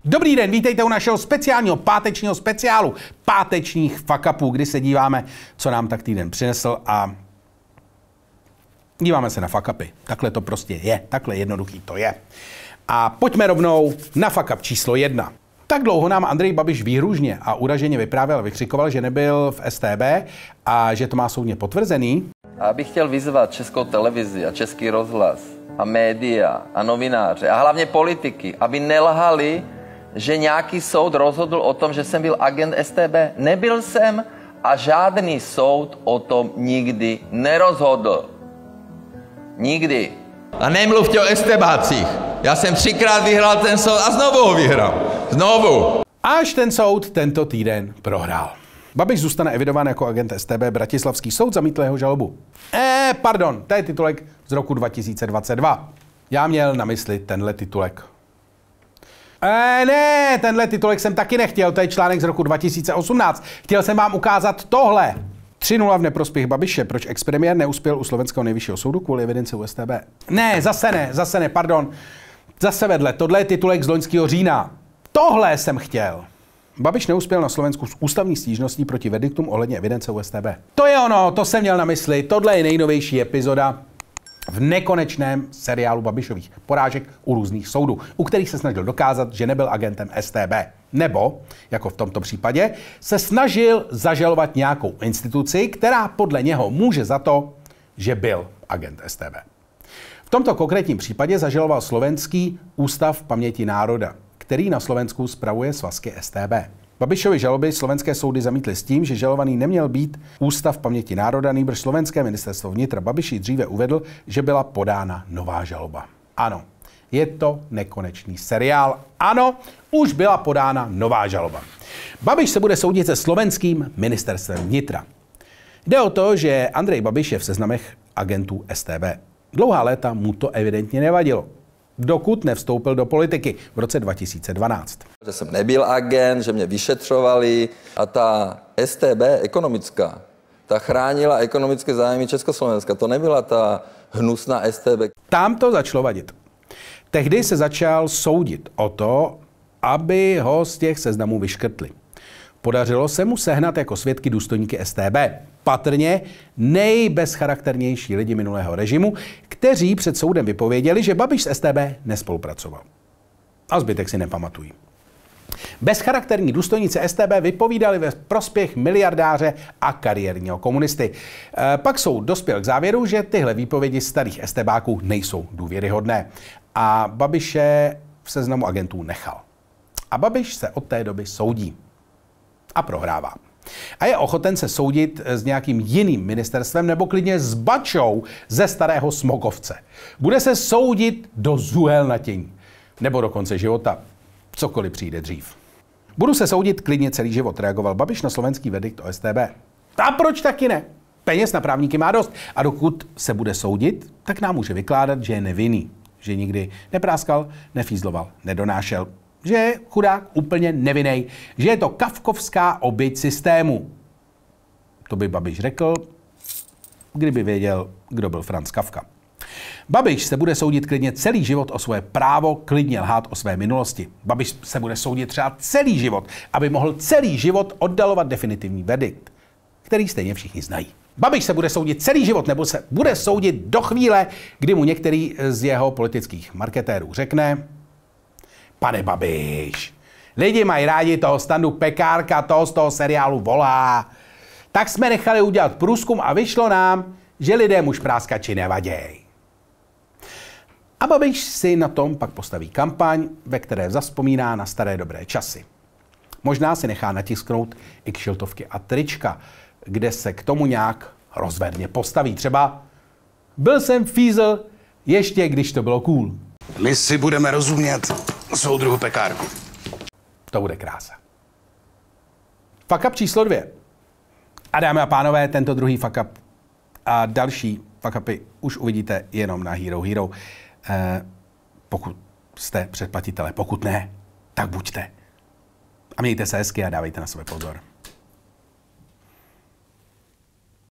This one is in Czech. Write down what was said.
Dobrý den, vítejte u našeho speciálního pátečního speciálu pátečních fuck-upů, kdy se díváme, co nám tak týden přinesl a díváme se na fuck-upy. Takhle to prostě je, takhle jednoduchý to je. A pojďme rovnou na fuck-up číslo 1. Tak dlouho nám Andrej Babiš výhružně a uraženě vyprávěl a vykřikoval, že nebyl v StB a že to má soudně potvrzený. A bych chtěl vyzvat Českou televizi a Český rozhlas a média a novináře a hlavně politiky, aby nelhali, že nějaký soud rozhodl o tom, že jsem byl agent StB. Nebyl jsem a žádný soud o tom nikdy nerozhodl. Nikdy. A nemluvte o StBácích. Já jsem 3krát vyhrál ten soud a znovu ho vyhrál. Znovu. Až ten soud tento týden prohrál. Babiš zůstane evidován jako agent StB, bratislavský soud zamítl jeho žalobu. Pardon, to je titulek z roku 2022. Já měl na mysli tenhle titulek. Ne, tenhle titulek jsem taky nechtěl, to je článek z roku 2018. Chtěl jsem vám ukázat tohle. 3-0 v neprospěch Babiše, proč expremiér neuspěl u slovenského nejvyššího soudu kvůli evidenci u StB. Ne, zase ne, pardon. Zase vedle, tohle je titulek z loňského října. Tohle jsem chtěl. Babiš neuspěl na Slovensku s ústavní stížností proti verdiktům ohledně evidence u StB. To je ono, to jsem měl na mysli. Tohle je nejnovější epizoda v nekonečném seriálu Babišových porážek u různých soudů, u kterých se snažil dokázat, že nebyl agentem StB. Nebo, jako v tomto případě, se snažil zažalovat nějakou instituci, která podle něho může za to, že byl agent StB. V tomto konkrétním případě zažaloval Slovenský ústav paměti národa, který na Slovensku spravuje svazky StB. Babišovy žaloby slovenské soudy zamítly s tím, že žalovaný neměl být Ústav paměti národa, nýbrž slovenské ministerstvo vnitra. Babiš dříve uvedl, že byla podána nová žaloba. Ano, je to nekonečný seriál. Ano, už byla podána nová žaloba. Babiš se bude soudit se slovenským ministerstvem vnitra. Jde o to, že Andrej Babiš je v seznamech agentů StB. Dlouhá léta mu to evidentně nevadilo, dokud nevstoupil do politiky v roce 2012. Že jsem nebyl agent, že mě vyšetřovali a ta StB ekonomická, ta chránila ekonomické zájmy Československa. To nebyla ta hnusná StB. Tam to začalo vadit. Tehdy se začal soudit o to, aby ho z těch seznamů vyškrtli. Podařilo se mu sehnat jako svědky důstojníky StB. Patrně nejbezcharakternější lidi minulého režimu, kteří před soudem vypověděli, že Babiš s StB nespolupracoval. A zbytek si nepamatují. Bezcharakterní důstojníci StB vypovídali ve prospěch miliardáře a kariérního komunisty. Pak soud dospěl k závěru, že tyhle výpovědi starých StBáků nejsou důvěryhodné. A Babiše v seznamu agentů nechal. A Babiš se od té doby soudí. A prohrává. A je ochoten se soudit s nějakým jiným ministerstvem nebo klidně s Bačou ze starého Smokovce. Bude se soudit do zuhelnatění. Nebo do konce života. Cokoliv přijde dřív. Budu se soudit klidně celý život, reagoval Babiš na slovenský verdikt o StB. A proč taky ne? Peněz na právníky má dost. A dokud se bude soudit, tak nám může vykládat, že je nevinný. Že nikdy nepráskal, nefízloval, nedonášel. Že je chudák úplně nevinnej. Že je to kafkovská oběť systému. To by Babiš řekl, kdyby věděl, kdo byl Franz Kafka. Babiš se bude soudit klidně celý život o svoje právo klidně lhát o své minulosti. Babiš se bude soudit třeba celý život, aby mohl celý život oddalovat definitivní verdikt, který stejně všichni znají. Babiš se bude soudit celý život, nebo se bude soudit do chvíle, kdy mu některý z jeho politických marketérů řekne: Pane Babiš, lidi mají rádi toho Standu Pekárka, toho z toho seriálu Volá. Tak jsme nechali udělat průzkum a vyšlo nám, že lidem už práskači nevaděj. A Babiš si na tom pak postaví kampaň, ve které zavzpomíná na staré dobré časy. Možná si nechá natisknout i kšiltovky a trička, kde se k tomu nějak rozverně postaví. Třeba: Byl jsem fízl ještě, když to bylo cool. My si budeme rozumět, soudruhu Pekárku. To bude krása. Fuck up číslo 2. A dámy a pánové, tento druhý fuck up a další fuck upy už uvidíte jenom na Hero Hero. Pokud jste předplatitelé, pokud ne, tak buďte. A mějte se hezky a dávejte na sebe pozor.